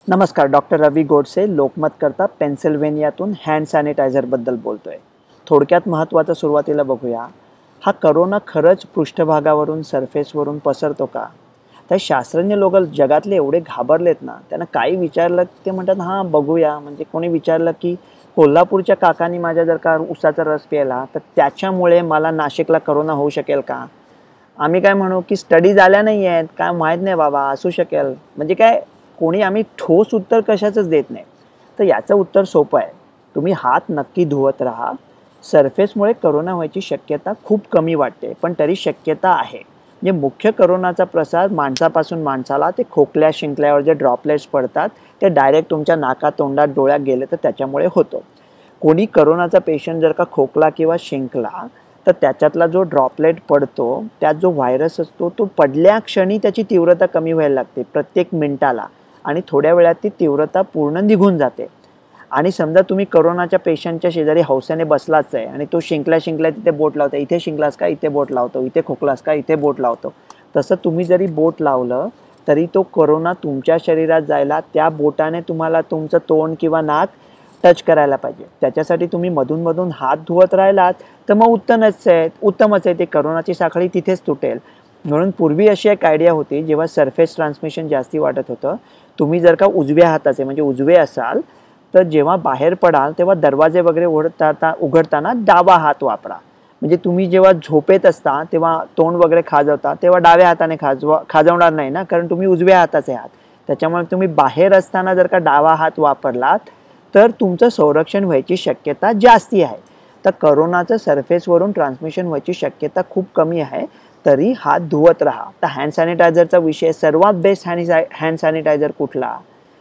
नमस्कार, डॉक्टर रवी गोडसे लोकमत करता पेन्सिल्व्हेनियातून हँड सॅनिटायझरबद्दल बोलतोय. थोडक्यात महत्त्वाचं सुरुवातीला बघूया. हा करोना खरंच पृष्ठभागावरून सरफेसवरून पसरतो का? तर शास्त्रज्ञ लोक जगातले एवढे घाबरलेत ना, त्यांना काही विचारलं ते म्हणतात हां बघूया. म्हणजे कोणी विचारलं की कोल्हापूरच्या काकांनी माझ्या जर का उसाचा रस प्यायला तर त्याच्यामुळे मला नाशिकला करोना होऊ शकेल का? आम्ही काय म्हणू की स्टडी झाल्या नाही आहेत, काय माहीत नाही बाबा, असू शकेल. म्हणजे काय, कोणी आम्ही ठोस उत्तर कशाचंच देत नाही. तर याचं उत्तर सोपं आहे. तुम्ही हात नक्की धुवत राहा. सरफेसमुळे करोना व्हायची शक्यता खूप कमी वाटते, पण तरी शक्यता आहे. म्हणजे मुख्य करोनाचा प्रसार माणसापासून माणसाला, ते खोकल्या शिंकल्यावर जे ड्रॉपलेट्स पडतात ते डायरेक्ट तुमच्या नाकात तोंडात डोळ्यात गेले तर त्याच्यामुळे होतो. कोणी करोनाचा पेशंट जर का खोकला किंवा शिंकला तर त्याच्यातला जो ड्रॉपलेट पडतो, त्यात जो व्हायरस असतो तो पडल्या क्षणी त्याची तीव्रता कमी व्हायला लागते प्रत्येक मिनिटाला, आणि थोड्या वेळात ती तीव्रता पूर्ण निघून जाते. आणि समजा तुम्ही करोनाच्या पेशंटच्या शेजारी हौसेने बसलाच आहे आणि तो शिंकल्या शिंकल्या तिथे बोट लावतो, इथे शिंकलास का इथे बोट लावतो, इथे खोकलास का इथे बोट लावतो. तसं तुम्ही जरी बोट लावलं तरी तो करोना तुमच्या शरीरात जायला त्या बोटाने तुम्हाला तुमचं तोंड किंवा नाक टच करायला पाहिजे. त्याच्यासाठी तुम्ही मधून हात धुवत राहिलात तर मग उत्तमच आहे, ते करोनाची साखळी तिथेच तुटेल. म्हणून पूर्वी अशी एक आयडिया होती, जेव्हा सरफेस ट्रान्समिशन जास्ती वाटत होतं, तुम्ही जर का उजव्या हाताचे म्हणजे उजवे असाल तर जेव्हा बाहेर पडाल तेव्हा दरवाजे वगैरे उघडताना डावा हात वापरा. म्हणजे तुम्ही जेव्हा झोपेत असता तेव्हा तोंड वगैरे खाजवता तेव्हा डाव्या हाताने खाजवणार नाही ना, कारण तुम्ही उजव्या हाताचे आहात. त्याच्यामुळे तुम्ही बाहेर असताना जर का डावा हात वापरलात तर तुमचं संरक्षण व्हायची शक्यता जास्ती आहे. तर करोनाचं सरफेसवरून ट्रान्समिशन व्हायची शक्यता खूप कमी आहे, तरी हात धुवत राहा. तर हँड सॅनिटायझरचा विषय, सर्वात बेस्ट हँड सॅनिटायझर कुठला?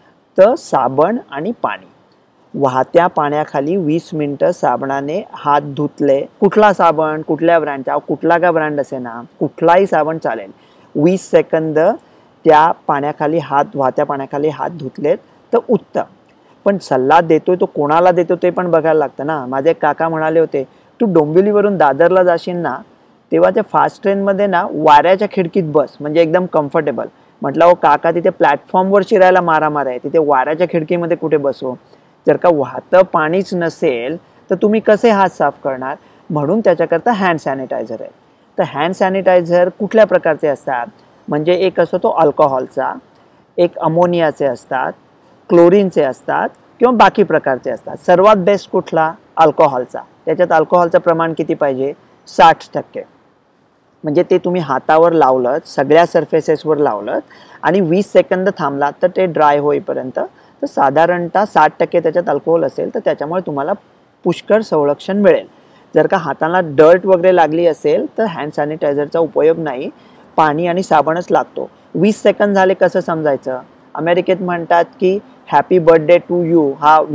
तर साबण आणि पाणी. वाहत्या पाण्याखाली 20 मिनिटं साबणाने हात धुतले. कुठला साबण, कुठल्या ब्रँडचा, कुठला का ब्रँड असे ना, कुठलाही साबण चालेल. 20 सेकंद त्या पाण्याखाली वाहत्या पाण्याखाली हात धुतलेत तर उत्तम. पण सल्ला देतोय तो कोणाला देतो ते पण बघायला लागतं ना. माझे काका म्हणाले होते, तू डोंबिवलीवरून दादरला जाशील ना तेव्हा त्या फास्ट ट्रेनमध्ये ना वाऱ्याच्या खिडकीत बस, म्हणजे एकदम कम्फर्टेबल. म्हटलं हो काका, तिथे प्लॅटफॉर्मवर शिरायला मारामार आहे, तिथे वाऱ्याच्या खिडकीमध्ये कुठे बसू? जर का वाहतं पाणीच नसेल तर तुम्ही कसे हात साफ करणार? म्हणून त्याच्याकरता हँड सॅनिटायझर आहे. तर हँड सॅनिटायझर कुठल्या प्रकारचे असतात? म्हणजे एक असतो तो अल्कोहॉलचा, एक अमोनियाचे असतात, क्लोरीनचे असतात किंवा बाकी प्रकारचे असतात. सर्वात बेस्ट कुठला? अल्कोहॉलचा. त्याच्यात अल्कोहॉलचं प्रमाण किती पाहिजे? 60%. म्हणजे ते तुम्ही हातावर लावलं, सगळ्या सरफेसेसवर लावलं आणि 20 सेकंद थांबलात तर ते ड्राय होईपर्यंत, तर साधारणतः 60% त्याच्यात अल्कोहोल असेल तर त्याच्यामुळे तुम्हाला पुष्कळ संरक्षण मिळेल. जर का हाताला डर्ट वगैरे लागली असेल तर हँड सॅनिटायझरचा उपयोग नाही, पाणी आणि साबणच लागतो. 20 सेकंद झाले कसं समजायचं? अमेरिकेत म्हणतात की हॅपी बर्थडे टू यू,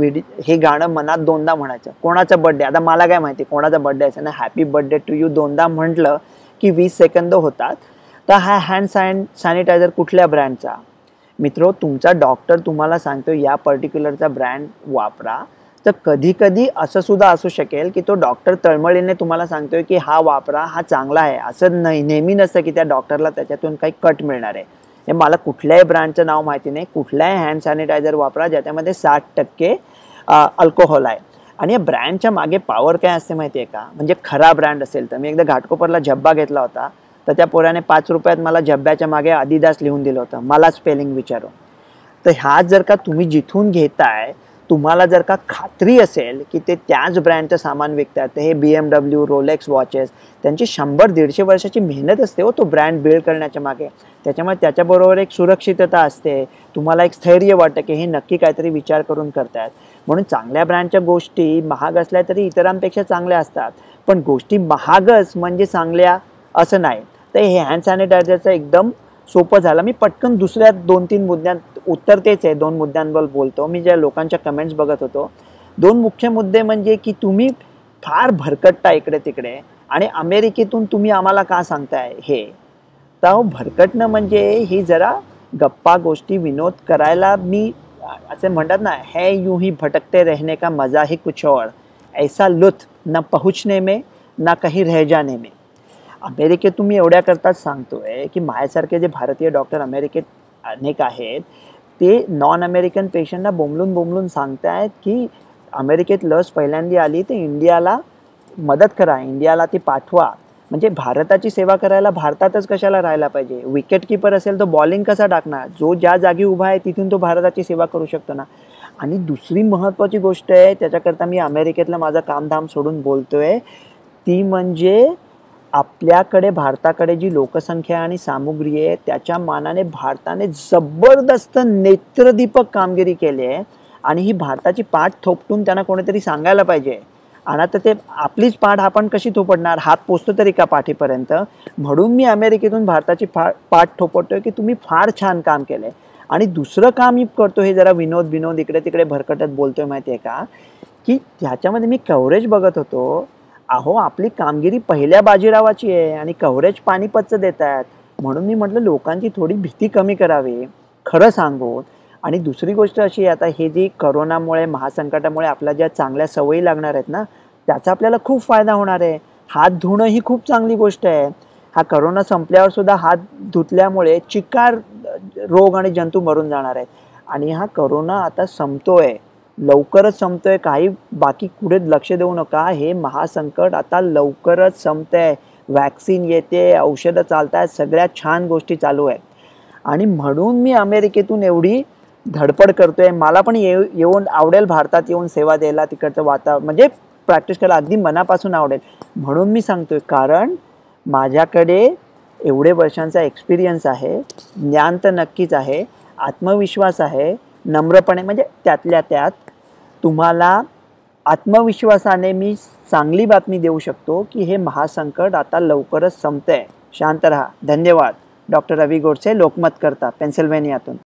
हे गाणं मनात दोनदा म्हणायचं. कोणाचा बर्थडे, आता मला काय माहिती कोणाचा बर्थडे असेल ना, हॅपी बर्थडे टू यू दोनदा म्हटलं की 20 सेकंद होतात. तर हा हँड सॅनिटायझर कुठल्या ब्रँडचा? मित्रो, तुमचा डॉक्टर तुम्हाला सांगतो या पर्टिक्युलरचा ब्रँड वापरा. तर कधी कधी असं सुद्धा असू शकेल की तो डॉक्टर तळमळीने तुम्हाला सांगतोय की हा वापरा, हा चांगला आहे. असं नाही, नेहमी नसतं की त्या डॉक्टरला त्याच्यातून काही कट मिळणार आहे. हे मला कुठल्याही ब्रँडचं नाव माहिती नाही. कुठल्याही हँड सॅनिटायझर वापरा ज्याच्यामध्ये 60% अल्कोहोल आहे. आणि या ब्रँडच्या मागे पॉवर काय असते माहिती आहे का? म्हणजे खरा ब्रँड असेल तर, मी एकदा घाटकोपरला झब्बा घेतला होता, तर त्या पोराने 5 रुपयात मला झब्ब्याच्या मागे आदिदास लिहून दिलं होतं, मला स्पेलिंग विचारून. तर हा जर का तुम्ही जिथून घेताय, तुम्हाला जर का खात्री असेल की ते त्याच ब्रँडचं सामान विकतात, तर हे BMW, रोलेक्स वॉचेस, त्यांची 100-150 वर्षाची मेहनत असते हो तो ब्रँड बिल्ड करण्याच्या मागे. त्याच्यामुळे त्याच्याबरोबर एक सुरक्षितता असते, तुम्हाला एक स्थैर्य वाटतं की हे नक्की काहीतरी विचार करून करतायत. म्हणून चांगल्या ब्रँडच्या गोष्टी महाग असल्या तरी इतरांपेक्षा चांगल्या असतात, पण गोष्टी महागच म्हणजे चांगल्या असं नाही. तर हे हँड सॅनिटायझरचं एकदम सोपं झालं. मी पटकन दुसऱ्या 2-3 मुद्द्यांत, उत्तर तेच आहे, 2 मुद्द्यांबद्दल बोलतो. मी ज्या लोकांच्या कमेंट्स बघत होतो, 2 मुख्य मुद्दे म्हणजे की तुम्ही फार भरकटता इकडे तिकडे आणि अमेरिकेतून तुम्ही आम्हाला का सांगताय हे. तर भरकटणं म्हणजे ही जरा गप्पा गोष्टी विनोद करायला, मी असे म्हणतात ना, है यूं ही भटकते रहने का मजा ही कुछ और, ऐसा लुत्फ ना पहुंचने में ना कहीं रह जाने में. अमेरिकेतून मी एवढ्या करताच सांगतोय की माझ्यासारखे जे भारतीय डॉक्टर अमेरिकेत अनेक आहेत, ते नॉन अमेरिकन पेशंटना बोंबलून बोंबलून सांगतायत की अमेरिकेत लस पहिल्यांदा आली तर इंडियाला मदत करा, इंडियाला ती पाठवा. म्हणजे भारताची सेवा करायला भारतातच कशाला राहायला पाहिजे? विकेट कीपर असेल तो बॉलिंग कसा टाकणार? जो ज्या जागी उभा आहे तिथून तो भारताची सेवा करू शकतो ना. आणि दुसरी महत्त्वाची गोष्ट आहे, त्याच्याकरता मी अमेरिकेतलं माझं कामधाम सोडून बोलतोय, ती म्हणजे आपल्याकडे भारताकडे जी लोकसंख्या आणि सामुग्री आहे त्याच्या मानाने भारताने जबरदस्त नेत्रदीपक कामगिरी केली आहे. आणि ही भारताची पाठ थोपटून त्यांना कोणीतरी सांगायला पाहिजे. आणि आता ते आपलीच पाठ आपण कशी थोपटणार? हात पोचतो तरी का पाठीपर्यंत? म्हणून मी अमेरिकेतून भारताची पाठ थोपटतोय की तुम्ही फार छान काम केलंय. आणि दुसरं काम मी करतो, हे जरा विनोद इकडे तिकडे भरकटत बोलतोय माहिती आहे का, की ह्याच्यामध्ये मी कव्हरेज बघत होतो. अहो, आपली कामगिरी पहिल्या बाजीरावाची आहे आणि कव्हरेज पानिपतचं देत आहेत. म्हणून मी म्हटलं लोकांची थोडी भीती कमी करावी, खरं सांगून. आणि दुसरी गोष्ट अशी आहे, आता हे जी करोनामुळे महासंकटामुळे आपल्या ज्या चांगल्या सवयी लागणार आहेत ना, त्याचा आपल्याला खूप फायदा होणार आहे. हात धुणं ही खूप चांगली गोष्ट आहे. हा करोना संपल्यावर सुद्धा हात धुतल्यामुळे चिकार रोग आणि जंतू मरून जाणार आहेत. आणि हा करोना आता संपतोय, लवकरच संपतोय. काही बाकी पुढे लक्ष देऊ नका. हे महासंकट आता लवकरच संपतंय. व्हॅक्सिन येते, औषधं चालतायत, सगळ्या छान गोष्टी चालू आहेत. आणि म्हणून मी अमेरिकेतून एवढी धडपड करतोय. मला पण येऊन आवडेल भारतात येऊन सेवा द्यायला, तिकडचं वातावरण म्हणजे प्रॅक्टिस करायला अगदी मनापासून आवडेल. म्हणून मी सांगतोय, कारण माझ्याकडे एवढे वर्षांचा एक्सपिरियन्स आहे, ज्ञान तर नक्कीच आहे, आत्मविश्वास आहे, नम्रपणे म्हणजे त्यातल्या त्यात तुम्हाला आत्मविश्वासाने मी चांगली बातमी देऊ शकतो की हे महासंकट आता लवकरच संपतंय. शांत रहा. धन्यवाद. डॉक्टर रवी गोडसे, लोकमत करता, पेन्सिल्व्हेनियातून.